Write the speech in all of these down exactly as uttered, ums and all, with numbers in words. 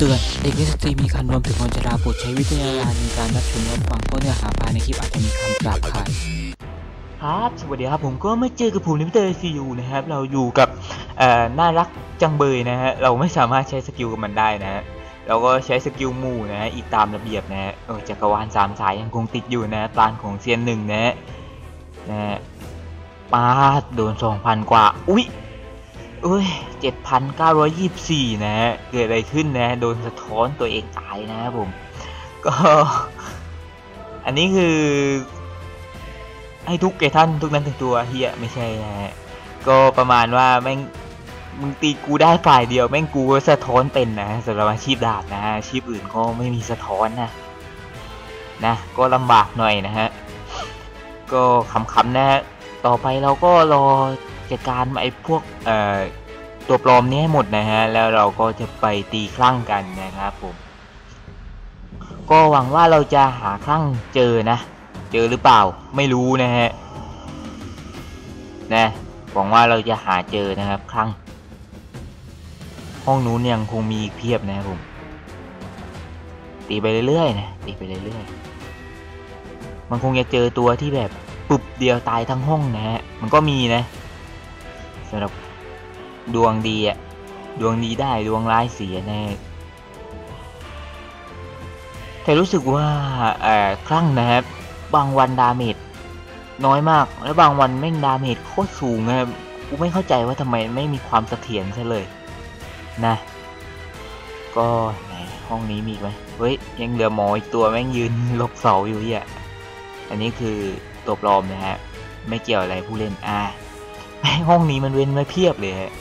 ตือนเด็กและสตรีมีคันรวมถึงคนชราโปรดใช้วิจารณญาณในการรับชมรับฟังเพราะเนื้อหาภายในคลิปอาจจะมีคำหยาบคายครับสวัสดีครับผมก็มาเจอกับผมลิมิเตอร์ซีอูนะครับเราอยู่กับเอ่อน่ารักจังเบยนะฮะเราไม่สามารถใช้สกิลกับมันได้นะฮะเราก็ใช้สกิลหมู่นะฮะอีกตามระเบียบนะฮะเออจักรวาลสามสายยังคงติดอยู่นะปราณของเซียนหนึ่งนะฮะนะฮะปาดโดน สองพัน กว่าอุ๊ยเอ้ย เจ็ดพันเก้าร้อยยี่สิบสี่ นะฮะเกิดอะไรขึ้นนะโดนสะท้อนตัวเองตายนะครับผมก็อันนี้คือให้ทุกแก่ท่านทุกนั้นถึงตัวเฮียไม่ใช่นะฮะก็ประมาณว่าแม่งมึงตีกูได้ฝ่ายเดียวแม่งกูก็สะท้อนเป็นนะสำหรับอาชีพดาบนะอาชีพอื่นก็ไม่มีสะท้อนนะนะก็ลำบากหน่อยนะฮะก็ขำๆนะฮะต่อไปเราก็รอจัดการไอ้พวกเอ่อตัวปลอมนี้ให้หมดนะฮะแล้วเราก็จะไปตีคลั่งกันนะครับผมก็หวังว่าเราจะหาคลั่งเจอนะเจอหรือเปล่าไม่รู้นะฮะนะหวังว่าเราจะหาเจอนะครับคลั่งห้องนู้นยังคงมีอีกเพียบนะครับผมตีไปเรื่อยๆนะตีไปเรื่อยๆมันคงจะเจอตัวที่แบบปุ๊บเดียวตายทั้งห้องนะฮะมันก็มีนะสำหรับดวงดีอะดวงดีได้ดวงร้ายเสียแน่แต่รู้สึกว่าเอ่อคลั่งนะครับบางวันดาเมจน้อยมากแล้วบางวันแม่งดาเมจโคตรสูงนะครับกูไม่เข้าใจว่าทำไมไม่มีความเสถียรซะเลยนะก็ไหนห้องนี้มีไหมเฮ้ยยังเหลือหมออีกตัวแม่งยืนหลบเสาอยู่อ่ะอันนี้คือตัวปลอมนะฮะไม่เกี่ยวอะไรผู้เล่นอ่าห้องนี้มันเว้นไว้เพียบเลยฮะ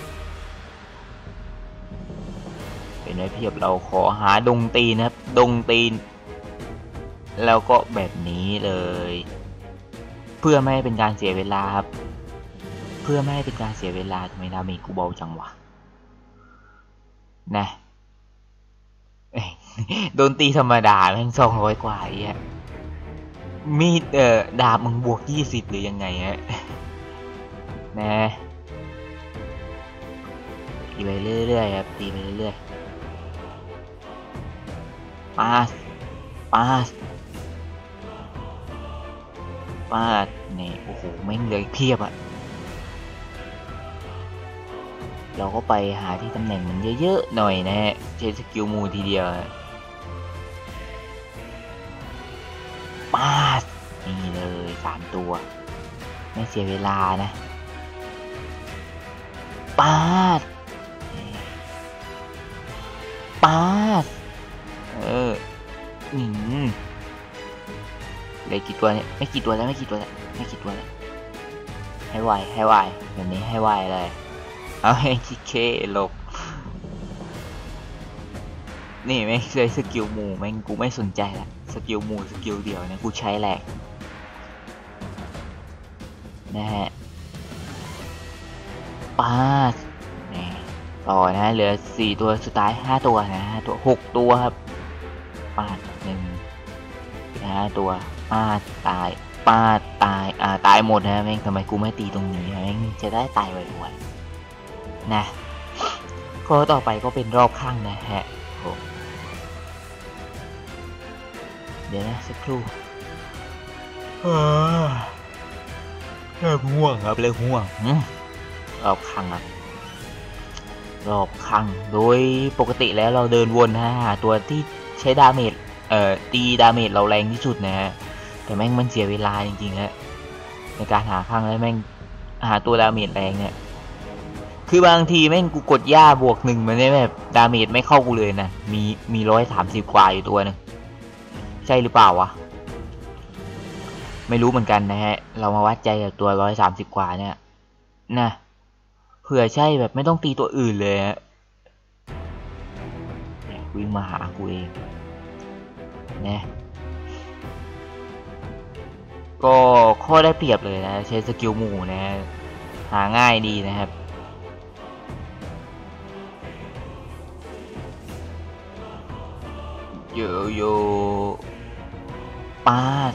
เป็นไว้เพียบเราขอหาดงตีนนะครับดงตีนแล้วก็แบบนี้เลยเพื่อไม่ให้เป็นการเสียเวลาครับเพื่อไม่ให้เป็นการเสียเวลาทำไมดาเมจกูเบาจังวะนะโดนตีธรรมดาแม่งสองร้อยกว่าไอ้เหี้ยมีดเอ่อดาบมึงบวกยี่สิบหรือยังไงฮะนะตีไปเรื่อยๆครับตีไปเรื่อยๆปาสปาสปาสนี่โอ้โหแม่งเลยเพียบอะเราก็ไปหาที่ตำแหน่งมันเยอะๆหน่อยนะฮะใช้สกิลมูทีเดียวปาสนี่เลยสามตัวไม่เสียเวลานะปาสปาสเอออืมเลยกี่ตัวเนี่ยไม่กี่ตัวแล้วไม่กี่ตัวแล้วไม่กี่ตัวแล้วให้ไวให้ไวแบบนี้ให้ไวเลยเอาให้คิเคหลบนี่ไม่เคยสกิลหมู่แม่งกูไม่สนใจละสกิลหมู่สกิลเดียวเนี่ยกูใช้แหลกนะฮะปาสนี่ต่อนะเหลือสี่ตัวสุดท้ายห้าตัวนะฮะตัวหกตัวครับปาดหนึ่งห้าตัวปาดตายปาดตายอ่าตายหมดนะแม่งทำไมกูไม่ตีตรงนี้แม่งจะได้ตายไวๆนะก็ต่อไปก็เป็นรอบข้างนะฮะเดี๋ยวนะสักครู่เริ่มห่วงครับเริ่มห่วงรอบข้างครับรอบข้างโดยปกติแล้วเราเดินวนนะหาตัวที่ใช้ดาเมจเอ่อตีดาเมจเราแรงที่สุดนะฮะแต่แม่งมันเสียเวลาจริงๆฮะในการหาข้างแล้วแม่งหาตัวดาเมจแรงเนี่ยคือบางทีแม่งกูกดย่าบวกหนึ่งมันได้แบบดาเมจไม่เข้ากูเลยนะมีมีร้อยสามสิบกว่าอยู่ตัวนึงใช่หรือเปล่าวะไม่รู้เหมือนกันนะฮะเรามาวัดใจกับตัวร้อยสามสิบกว่าเนี่ยนะเผื่อใช่แบบไม่ต้องตีตัวอื่นเลยฮะวิ่งมาหากูเองนะก็ข้อได้เปรียบเลยนะใช้สกิลหมู่นะหาง่ายดีนะครับโยโย่ปาด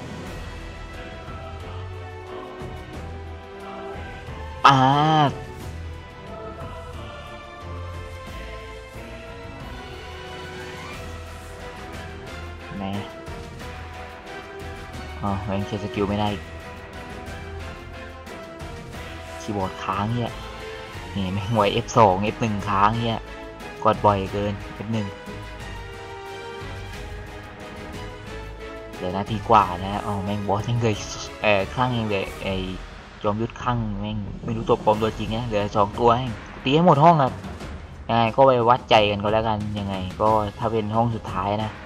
ปาดอ๋อแม่งใช้สกิลไม่ได้คีย์บอร์ดค้างเฮียนี่แม่งไว้ เอฟ สอง เอฟ หนึ่ง ค้างเฮียกดบ่อยเกิน เอฟ หนึ่งเหลือนาทีกว่านะอ๋อแม่งบอสยังเลยเอ่อข้างยังเลยไอจอมยุทธข้างแม่งไม่รู้ตัวปลอมตัวจริงนะเหลือสองตัวให้ตีให้หมดห้องครับยังไงก็ไปวัดใจกันก็แล้วกันยังไงก็ถ้าเป็นห้องสุดท้ายนะ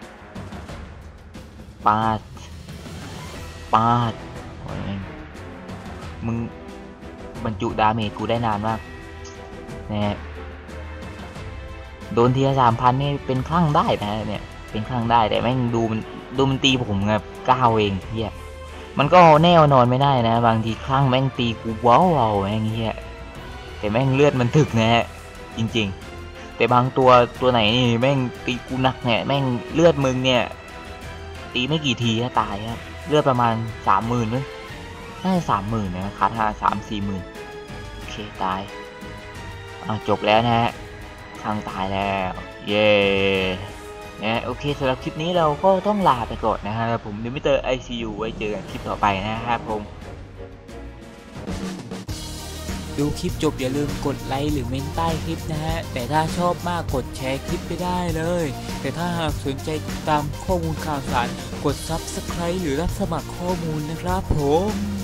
ปาดปาดโอ้ยแม่งมึงบรรจุดาเมจกูได้นานมากเนี่ยโดนทีละสามพันนี่เป็นคลั่งได้นะเนี่ยเป็นคลั่งได้แต่แม่งดูมันดูมันตีผมแบบก้าวเองเฮียมันก็แน่นอนไม่ได้นะบางทีคลั่งแม่งตีกูว้าวว้าวแม่งเฮียแต่แม่งเลือดมันถึกนะฮะจริงๆแต่บางตัวตัวไหนนี่แม่งตีกูหนักเนี่ยแม่งเลือดมึงเนี่ยตีไม่กี่ทีก็ตายครับเลือดประมาณสามหมื่นนึงน่าจะสามหมื่นนะคัดห้าสามสี่หมื่นโอเคตายอ่ะจบแล้วนะฮะทางตายแล้วเย้นะโอเคสำหรับคลิปนี้เราก็ต้องลาไปก่อนนะฮะผมนิมิเตอร์ ไอ ซี ยู ไว้เจอกันคลิปต่อไปนะครับผมดูคลิปจบอย่าลืมกดไลค์หรือเมนใต้คลิปนะฮะแต่ถ้าชอบมากกดแชร์คลิปไปได้เลยแต่ถ้าหากสนใจติดตามข้อมูลข่าวสารกด ซับสไครบ์ หรือรับสมัครข้อมูลนะครับผม